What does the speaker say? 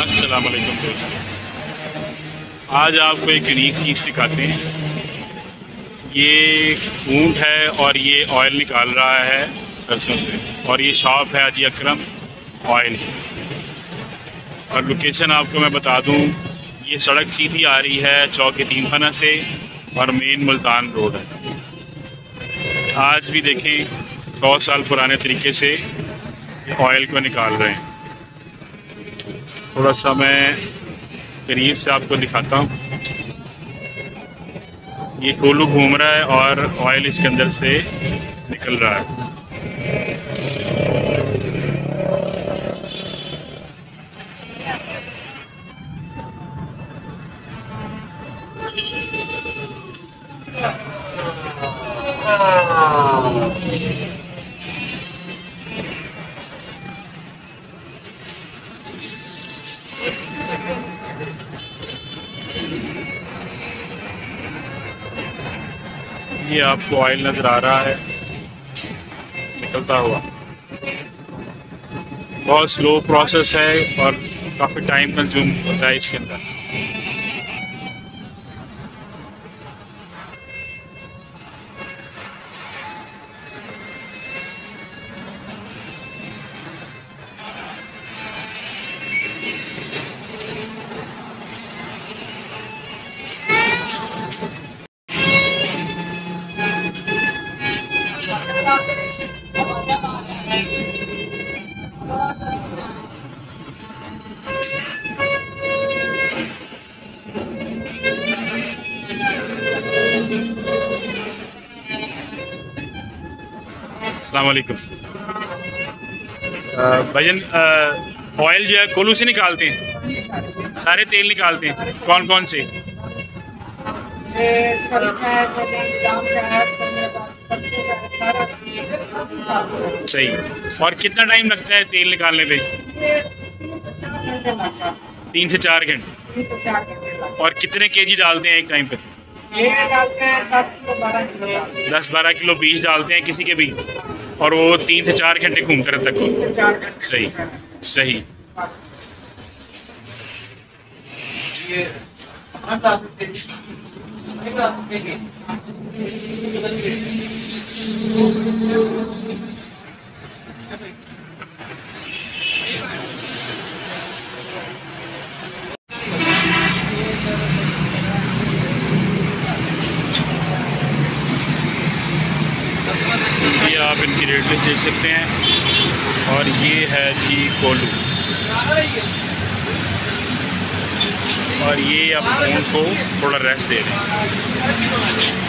अस्सलाम वालेकुम दोस्तों, आज आपको एक यूनिक चीज़ सिखाते हैं। ये ऊँट है और ये ऑयल निकाल रहा है सरसों से, और ये शॉप है हाजी अकरम ऑयल। और लोकेशन आपको मैं बता दूं, ये सड़क सीधी आ रही है चौक यतीमखाना से और मेन मुल्तान रोड है। आज भी देखें 100 साल पुराने तरीके से ऑयल को निकाल रहे हैं। थोड़ा सा मैं करीब से आपको दिखाता हूँ। ये कोलू घूम रहा है और ऑयल इसके अंदर से निकल रहा है। ये आपको ऑयल नज़र आ रहा है निकलता हुआ। बहुत स्लो प्रोसेस है और काफ़ी टाइम कंज्यूम होता है इसके अंदर। अस्सलाम वालेकुम भाईजान, ऑयल जो है कोलू से निकालते हैं, सारे तेल निकालते हैं, कौन कौन से? सही। और कितना टाइम लगता है तेल निकालने पे? 3 से 4 घंटे। और कितने केजी डालते हैं एक टाइम पे? 10-12 किलो बीज डालते हैं किसी के भी, और वो 3 से 4 घंटे घूमते रहता है। सही सही। ये आप इनकी रेट लिस्ट देख सकते हैं। और ये है जी कोलू, और ये अब ऊँट को थोड़ा रेस्ट दे रहे हैं।